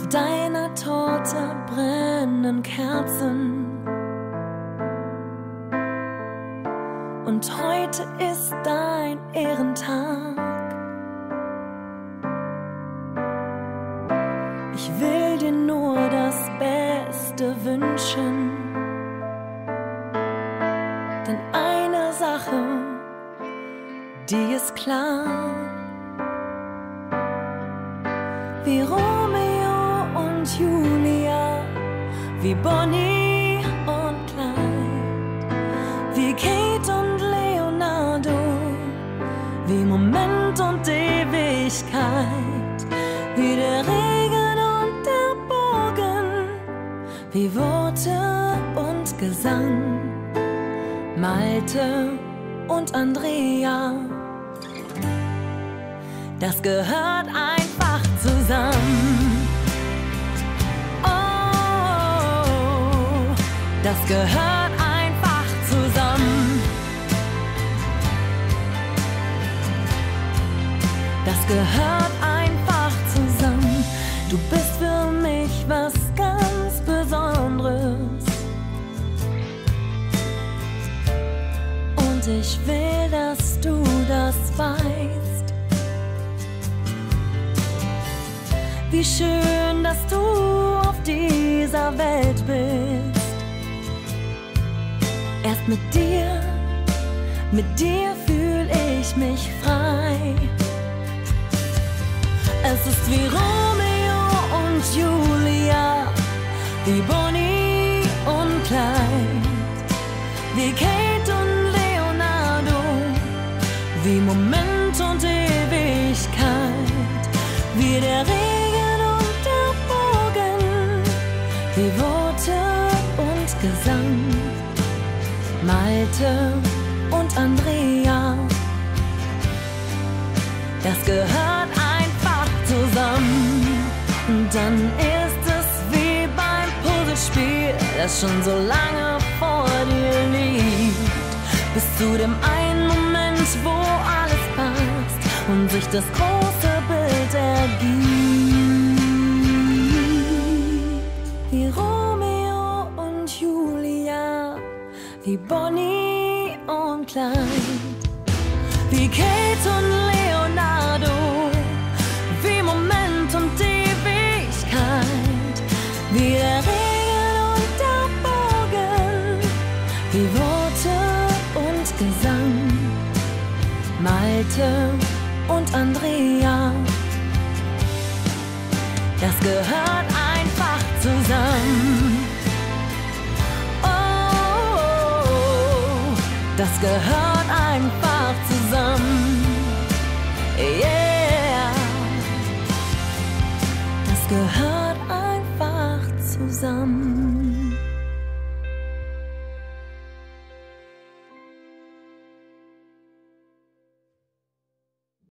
Auf deiner Torte brennen Kerzen. Und heute ist dein Ehrentag. Ich will dir nur das Beste wünschen. Denn eine Sache, die ist klar. Wie Romeo und Julia, wie Bonnie und Clyde, wie Kate und Leonardo, wie Moment und Ewigkeit, wie der Regen und der Bogen, wie Worte und Gesang, Malte und Andrea. Das gehört einfach zusammen. Oh, das gehört einfach zusammen. Das gehört einfach zusammen. Du bist für mich was ganz Besonderes. Und ich will, dass du das weißt. Wie schön, dass du auf dieser Welt bist. Erst mit dir fühl ich mich frei. Es ist wie Romeo und Julia, wie Bonnie und Clyde, wie Kate und Leonardo, wie Moment und Ewigkeit, wie der Regen und der Bogen, wie Worte und Gesang, Malte und Andrea. Das gehört einfach zusammen. Und dann ist es wie beim Puzzlespiel, das schon so lange vor dir liegt. Bis zu dem einen Moment, wo alles passt und sich das große Bild ergibt. Wie Romeo und Julia, wie Bonnie und Clyde, wie Kate und Leonardo, wie Moment und Ewigkeit, wie der Regen und der Bogen, wie Worte und Gesang, Malte und Andrea. Das gehört einfach zusammen. Oh, das gehört einfach zusammen. Yeah, das gehört einfach zusammen.